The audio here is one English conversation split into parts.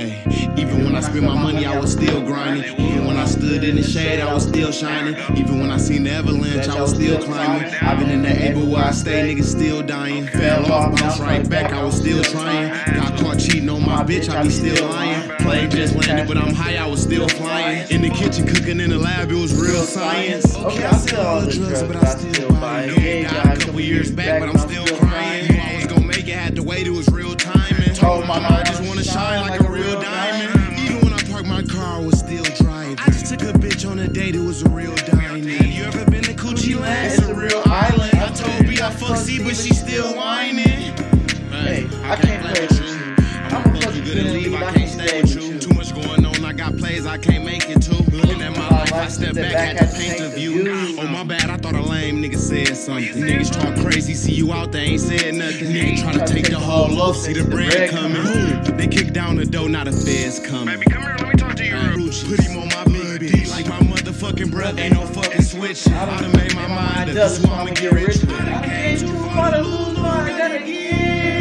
Hey, even when I spent my money, I was still grinding. Even when I stood in the shade, I was still shining. Even when I seen the avalanche, I was still climbing. I've been in the A, but where I stay, niggas still dying. Fell off, bounced right back, I was still trying. Got caught cheating on my bitch, I be still lying. Plane just landed, but I'm high, I was still flying. In the kitchen, cooking in the lab, it was real science. Okay, I sell all the drugs, but I still buy it. Died a couple years back, but I'm still crying. Knew I was gonna make it, had to wait, it was real timing. Told my mom I just wanna shine like a real diamond. Even when I parked my car, I was still driving. I just took a bitch on a date, it was a real diamond. You ever been to Coochie Land? It's a real island. I told B I fuck C, but she still whining. Hey, I can't play with you. I'ma fuck you good and leave, I can't stay with you. Too much going on, I got plays I can't make it to. Looking at my life, I step back, had to paint a view. Oh my bad, I thought a lame nigga said something. Niggas talk crazy, see you out there, ain't said nothing. Nigga try to take the whole loaf, see the bread coming. They kick down the door, now the feds coming. Baby, come here, let me talk to you. Put him on my big D like my motherfucking brother. Ain't no fucking switch. I done made my mind up, this one I'ma get rich. I done came too far to lose, but I gotta get rich.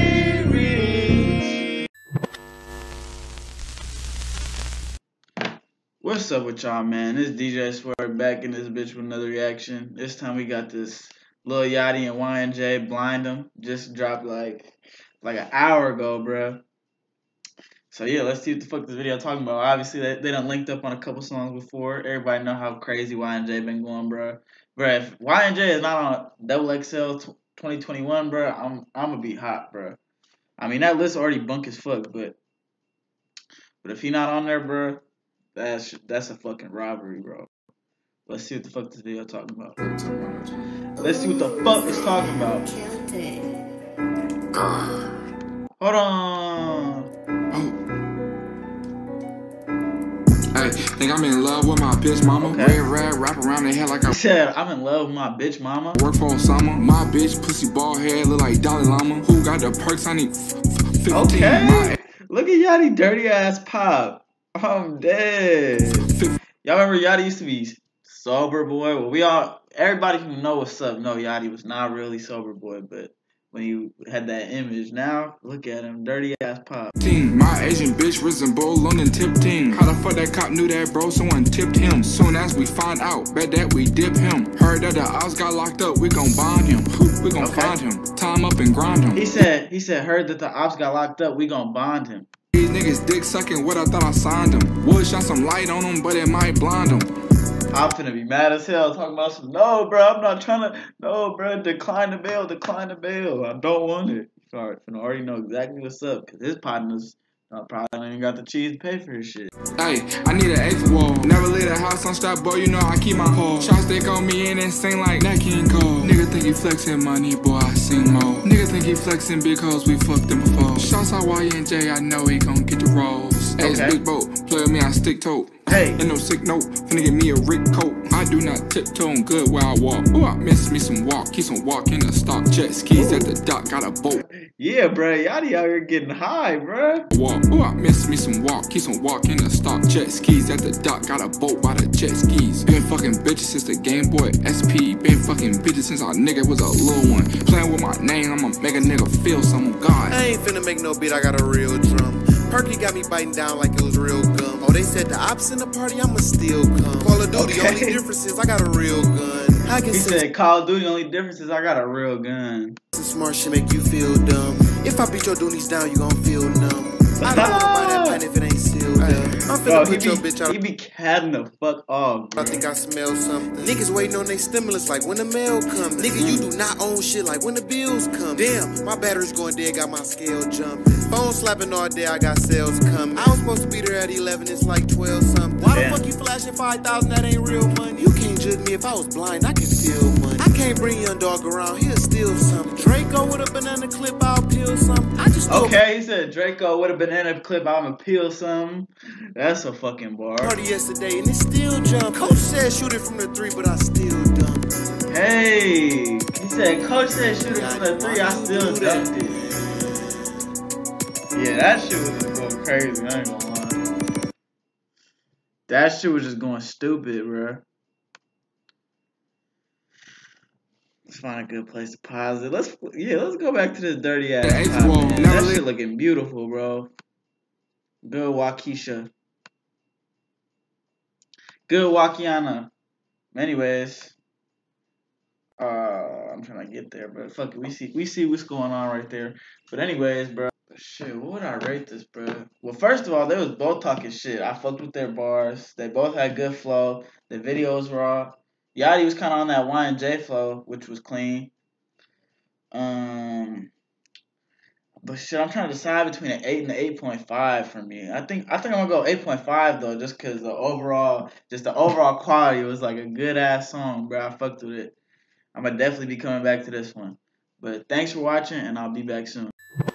What's up with y'all, man? This DJ Swear back in this bitch with another reaction. This time we got this Lil Yachty and Y&J Blind 'Em. Just dropped like an hour ago, bruh. So yeah, let's see what the fuck this video talking about. Obviously, they done linked up on a couple songs before. Everybody know how crazy Y&J been going, bruh. Bruh, if Y&J is not on Double XL 2021, bruh, I'm gonna be hot, bruh. I mean, that list already bunk as fuck, but if he not on there, bruh, that's a fucking robbery, bro. Let's see what the fuck this video talking about. Let's see what the fuck it's talking about. Hold on. Hey, think I'm in love with my bitch mama. Okay. Red wrap around the head like He said, I'm in love with my bitch mama. Work for summer. My bitch pussy bald head look like Dalai Lama. Who got the perks? I need 15. Okay. Look at Yachty dirty ass pop. I'm dead. Y'all remember Yachty used to be sober boy? Well, everybody who know what's up know Yachty was not really sober boy, but when you had that image, now look at him, dirty ass pop. My Asian bitch resemble London tip team. How the fuck that cop knew that, bro? Someone tipped him. Soon as we find out, bet that we dip him. Heard that the ops got locked up, we gon' bond him. We gon' find him, time up and grind him. He said, heard that the ops got locked up, we gon' bond him. These niggas dick sucking what I thought I signed them. Would shine some light on them, but it might blind them. I'm finna be mad as hell talking about some, no, bro, I'm not trying to, no, bro, decline the bail, I don't want it. Sorry, finna already know exactly what's up, because his partners probably don't even got the cheese to pay for his shit. Hey, I need an eighth wall. Never leave the house on strap, boy, you know I keep my pole. Chopstick on me and it sing like that King Cole. Nigga think he flexing money, boy, I sing more. Nigga think he flexing because we fucked him before. Shouts out Y&J, I know he gon' get the rolls. Hey, it's big boat, play with me, I stick toe. Hey. Ain't no sick note, finna get me a Rick coat. I do not tiptoe on good where I walk. Ooh, I miss me some walk, keep some walk in the stock. Jet skis at the dock, got a boat. Yeah, bro, Yachty out here getting high, bro. Walk, ooh, I miss me some walk, keep some walk in the stock. Jet skis at the dock, got a boat by the jet skis. Been fucking bitches since the Game Boy SP. Been fucking bitches since our nigga was a little one. Playing with my name, I'ma make a nigga feel some God. I ain't finna make no beat, I got a real drum. Perky got me biting down like it was real gum. Oh, they said the ops in the party, I'ma still come. Call of Duty, only difference is I got a real gun. He said Call of Duty, only difference is I got a real gun. Some smart shit make you feel dumb. If I beat your doonies down, you gon' feel numb. I don't wanna buy that pint if it ain't sealed up. I'm finna put your bitch out. He be catting the fuck off, bro. I think I smell something. Niggas waiting on their stimulus like when the mail come. Nigga, you do not own shit like when the bills come. Damn, my battery's going dead, got my scale jumping. Phone slapping all day, I got sales coming. I was supposed to be there at 11, it's like 12 something. Why the fuck you flashing 5,000? That ain't real money. You can't judge me if I was blind, I can feel money. I can't bring young dog around, he'll steal something. Draco with a banana clip, I'll peel something. I just okay, he said Draco with a banana clip, I'ma peel something. That's a fucking bar. Party yesterday and it still jump. Coach said shoot it from the 3, but I still dumped. Hey, he said Coach said shoot it from the 3, I still dumped it. Yeah, that shit was just going crazy, I ain't gonna lie. That shit was just going stupid, bro. Let's find a good place to pause it. Let's go back to this dirty ass pop, man. That shit looking beautiful, bro. Good Waukesha. Good Wakiana. Anyways, I'm trying to get there, but fuck it. We see what's going on right there. But anyways, bro. Shit, what would I rate this, bro? Well, first of all, they was both talking shit. I fucked with their bars. They both had good flow. The videos raw. Yachty was kind of on that Y&J flow, which was clean. But shit, I'm trying to decide between an 8 and an 8.5 for me. I think I'm gonna go 8.5 though, just cause the overall quality was like a good ass song, bro. I fucked with it. I'm gonna definitely be coming back to this one. But thanks for watching, and I'll be back soon.